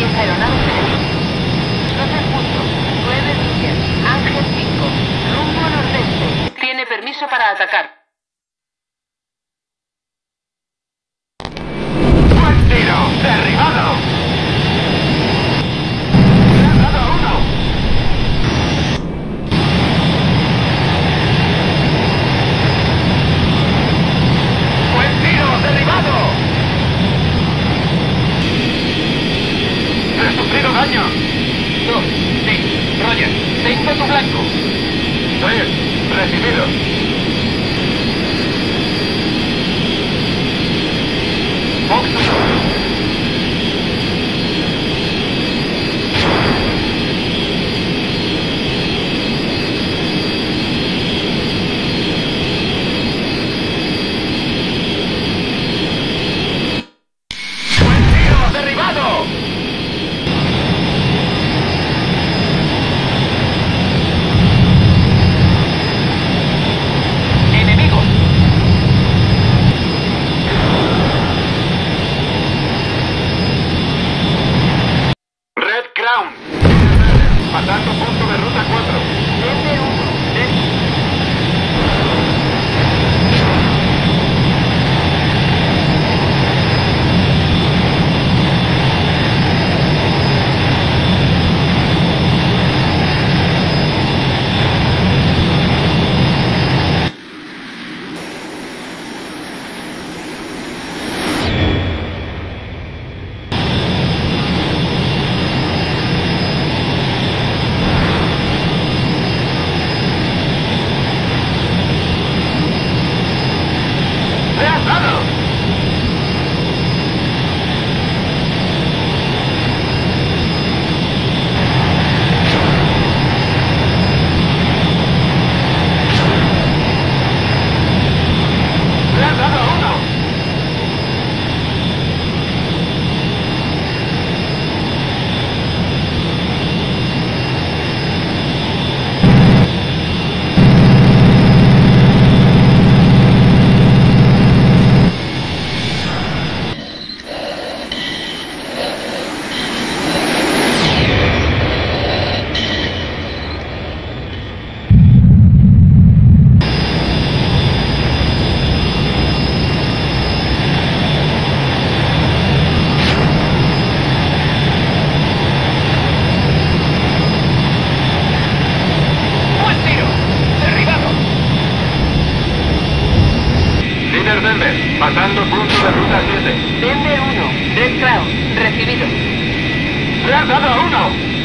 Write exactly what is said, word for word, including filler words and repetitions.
diez aeronaves enemigas. doce puntos, nueve millas, Ángel cinco, rumbo nordeste. Tiene permiso para atacar. ¡Buen tiro! ¡Derribado! ¡Lanzado uno! ¡Buen tiro! ¡Derribado! ¡He sufrido daño! Dos, sí, Roger, tengo tu blanco. Tres, recibido. Fox uno. Pasando punto de ruta cuatro. F uno. Pasando punto de ruta siete. Denver uno, Red Cloud, recibido. ¡Le has dado a uno!